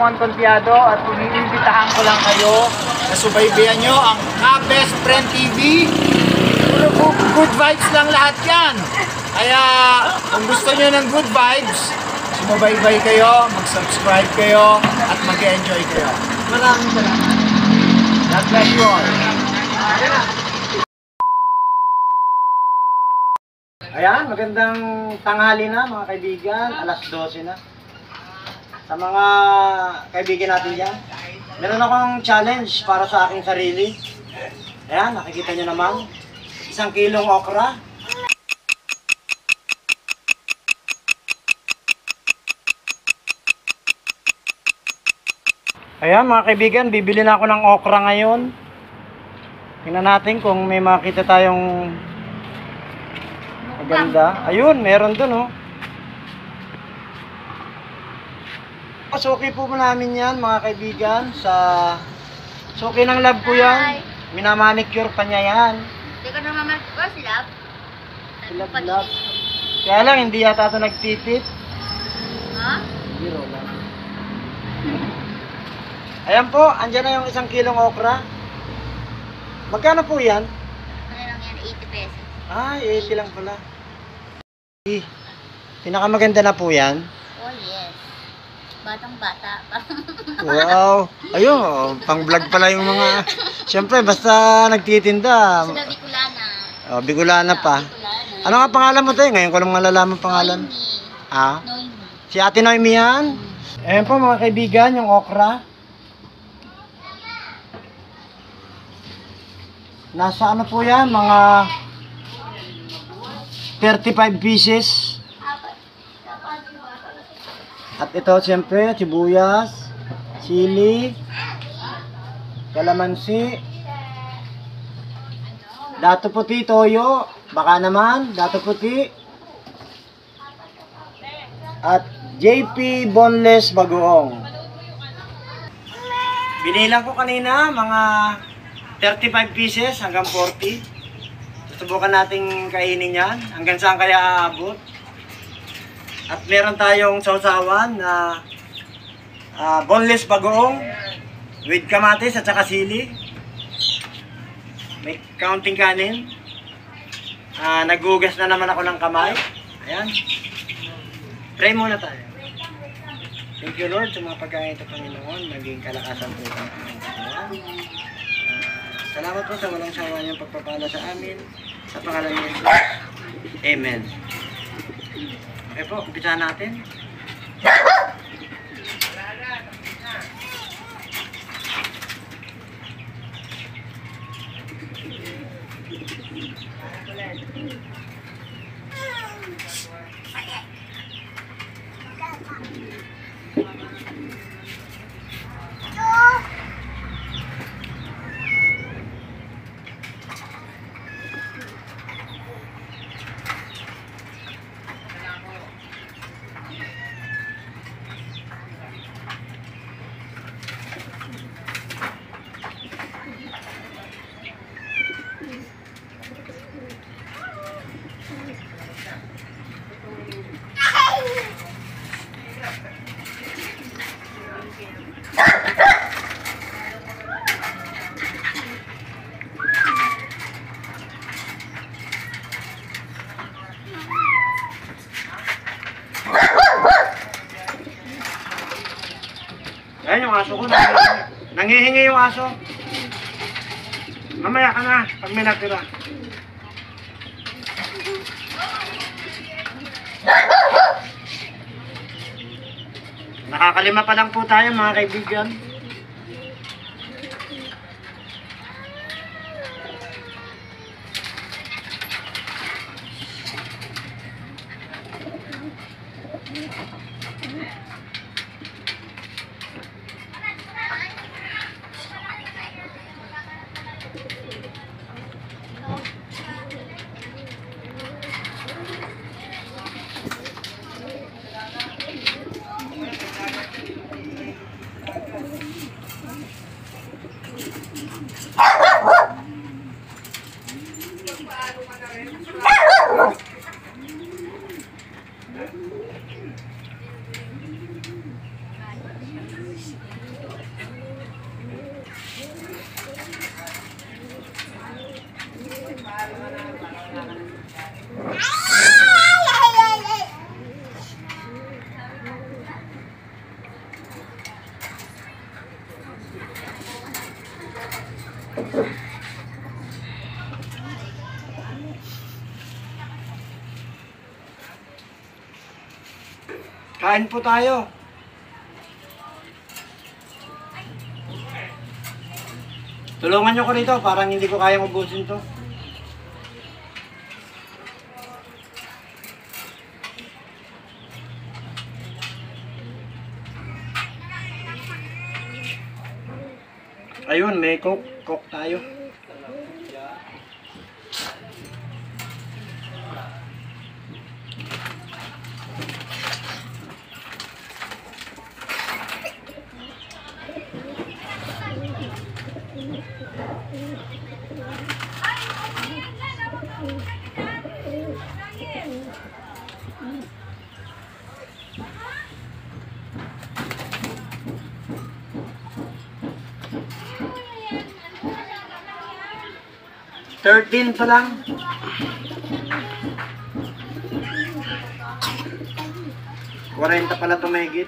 Ramon Confiado at iniimbitahan ko lang kayo na subaybayan nyo ang Ka-Best Friend TV. Good vibes lang lahat yan. Kaya kung gusto nyo ng good vibes, sumabaybay kayo, mag-subscribe kayo at mag-enjoy kayo. Maraming salamat. God bless you all. Ayan, magandang tanghali na mga kaibigan, alas 12 na. Sa mga kaibigan natin dyan, meron akong challenge para sa aking sarili. Ayan, nakikita nyo naman, 1 kilong okra. Ayan mga kaibigan, bibili na ako ng okra ngayon. Tingnan natin kung may makita tayong maganda. Ayun, meron dun oh. Suki po namin yan mga kaibigan sa suki ng lab ko yan. Minamanicure pa niya yan. Hindi ka naman mag-go, si Lab? Lab. Kaya lang, hindi yata ito nagtitip. Ha? Biro lang. Ayan po, andyan na yung 1 kilong okra. Magkano po yan? Ano lang yan, 80 pesos. Ay, 80 lang pala. Pinakamaganda na po yan. Oh yes. Batang-bata. Wow. Ayun, oh, pang vlog pala yung mga... Siyempre, basta nagtitinda. Sila Bicolana. Oh, Bicolana pa. Bicolana. Ano nga pangalan mo tayo? Ngayon ko lang malalaman pangalan. Noemi. Ah? Noemi. Si Ate Noemi yan? Ayan po mga kaibigan, yung okra. Nasa ano po yan? Mga 35 pieces. At ito siyempre, sibuyas, sili, kalamansi, dato puti, toyo, baka naman, dato puti, at JP Boneless Bagoong. Binilang ko kanina mga 35 pieces hanggang 40. Susubukan nating kainin yan. Hanggang saan kaya aabot. At meron tayong sausawan na boneless bagoong with kamatis at saka sili. May counting kanin. Naghugas na naman ako ng kamay. Ayan. Pray muna tayo. Thank you Lord sa mga pagkain ito Panginoon. Maging kalakasan po ang aming katawan. Salamat po sa walang sawa niyong pagpapala sa amin. Sa pangalan ni Jesus. Amen. Okay po, umpisahan natin. Ayan yung aso ko. Nangihingi yung aso. Mamaya ka na pag may natira. Nakakalima pa lang po tayo mga kaibigan. Kain po tayo. Tulungan nyo ko rito, parang hindi ko kayang ubusin to. Ayun, may coke. Coke tayo. $13 pa lang. $40 pala tumigit.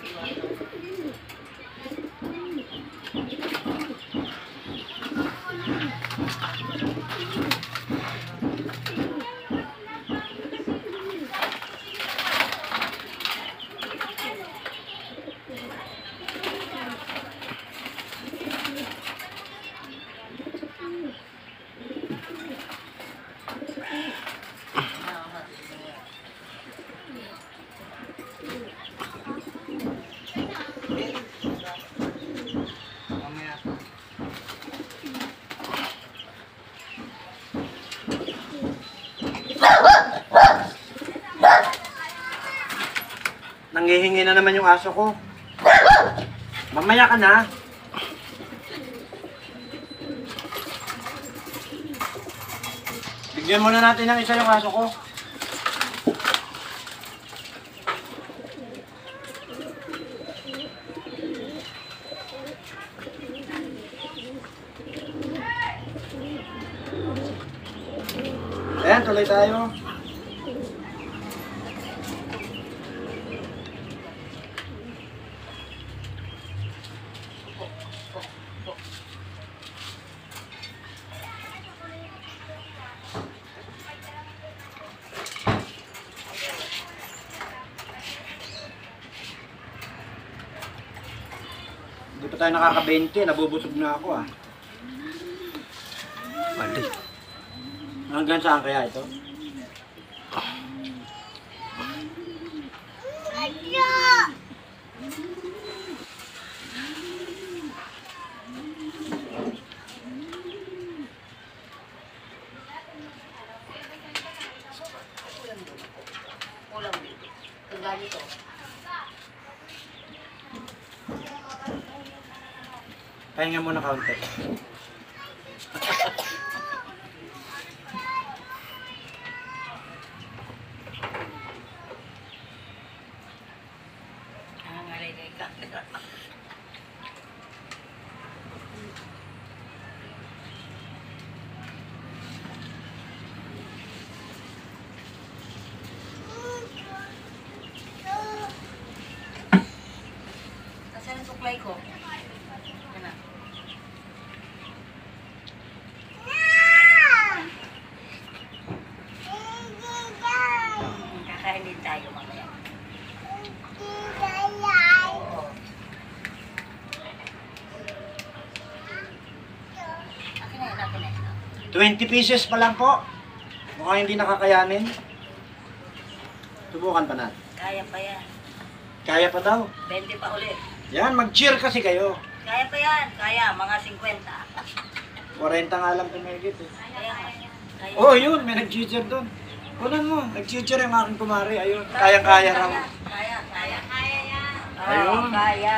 Nanghihingi na naman yung aso ko. Mamaya ka na. Bigyan muna natin ng isa yung aso ko. Ayan, tuloy tayo. Hindi pa tayo nakaka-20, nabubusog na ako ah. Mali. Hanggang saan kaya ito? Kulang. Kagani to. Pahinga muna kaunti. Nasaan ang suklay ko? Ano? Kakain din tayo mamaya. Oo. Akin na yun, akin na yun. 20 pieces pa lang po. Mukhang hindi nakakayanin. Subukan pa natin. Kaya pa yan. Kaya pa daw. 20 pa ulit. Yan, mag-cheer kasi kayo. Kaya pa yan. Kaya, mga 50. 40 nga lang tumigit eh. Kaya nga. Kaya. Oh, yun, may nag-cheer doon. Kunan mo, nag-cheer yung aking kumari. Ayun, kayang-kaya raw. Kaya, kaya. Kaya yan. Ayun. Kaya.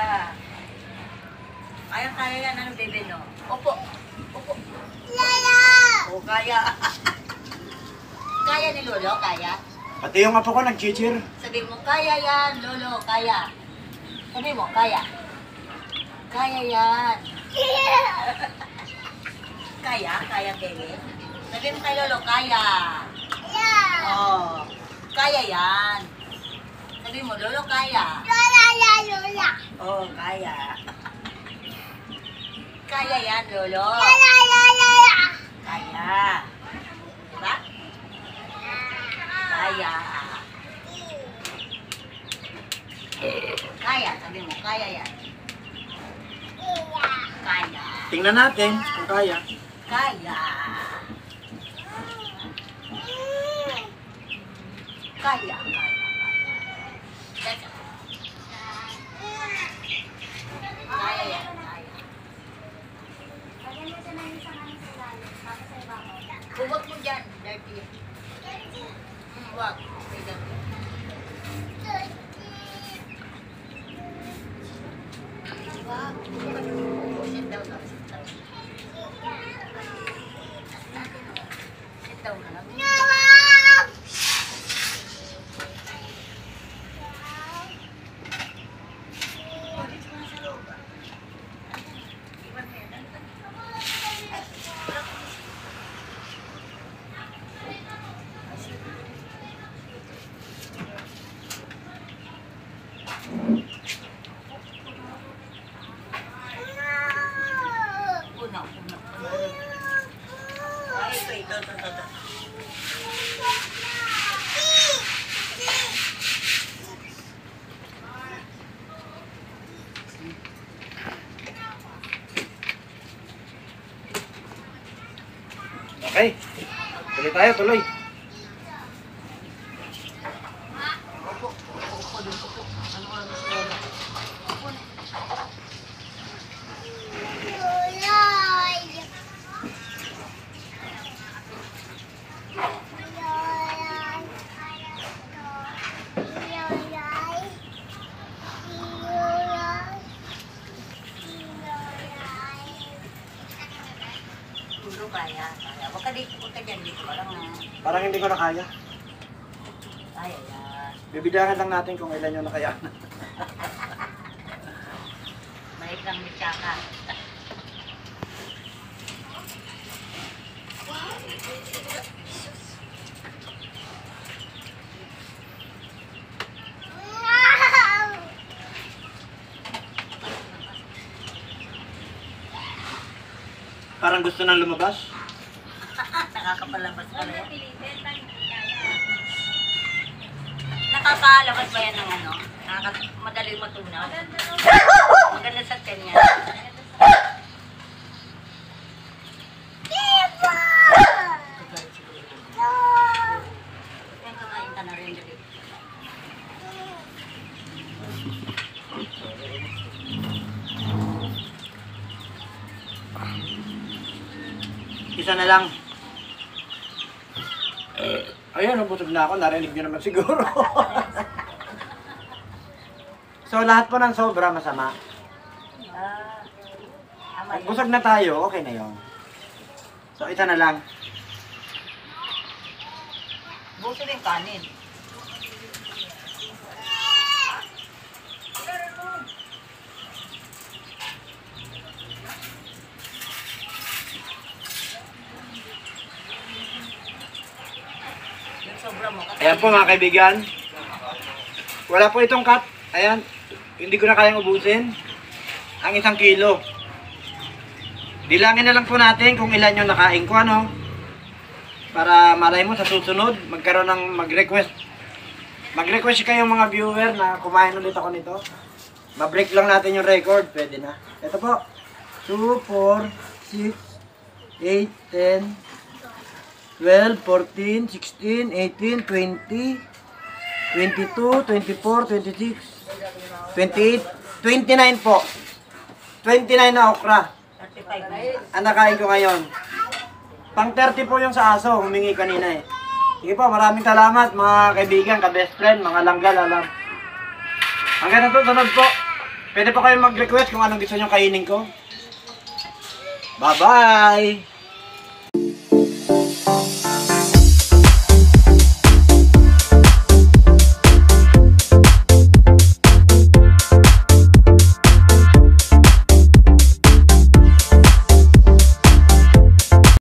Kaya yan. Ano, bebe, no? Opo. Opo. Lala! O, kaya. Kaya ni Lolo, kaya. Pati yung apo ko nag-cheer. Sabi mo, kaya yan, Lolo, kaya. Sabi mo, kaya. Kaya yan. Kaya, bebe. Sabi mo kay Lolo, kaya. Oh, kaya yan. Sabi mo, Lolo, kaya. Lola. Oh, kaya. Kaya yan, Lolo. Kaya. Diba? Kaya. Kaya yan. Kaya. Tingnan natin kung kaya. Kaya. Kaya. Kaya yan. Kaya. Huwag mo dyan. Dirty. Huwag. Sit down na. Sit down. Sit down na lang. Una. Ay, wait. Ito. Okay. Tuloy tayo, tuloy. Puro kaya. Huwag ka dito. Huwag ka dyan. Dito ka lang. Parang hindi ko na kaya. Kaya yan. Bibilangan lang natin kung ilan yung nakaya. Mahit lang ni Chaka. Parang gusto nang lumabas. Nakakapalabas ka rin. Nakakalabas ba yan ng ano? Madaling matunaw? Maganda sa tiyan yan. Kakain ka na rin dali. Isa na lang. Ayun, nabutog na ako. Narinig nyo naman siguro. So, lahat po ng sobra masama. Tama Pag yan. busog na tayo, okay na yun. So, isa na lang. Buso na yung kanin. Yung sobra mo. Ayan po mga kaibigan. Wala po itong cut. Ayan. Hindi ko na kayang ubusin. Ang 1 kilo. Bilangin na lang po natin kung ilan yung nakain ko, ano. Para malay mo sa susunod, magkaroon ng mag-request. Mag-request kayo mga viewer na kumain ulit ako nito. Ma-break lang natin yung record. Pwede na. Ito po. 2, 4, 6, 8, 10, 12, 14, 16, 18, 20, 22, 24, 26, 28, 29 po. 29 na okra. 35 na. Ang nakain ko ngayon. Pang 30 po yung sa aso, humingi kanina eh. Sige po, maraming salamat mga kaibigan, ka-best friend, mga langgal, alam. Hanggang na sunod po. Pwede po kayong mag-request kung anong gusto nyo kainin ko. Bye-bye!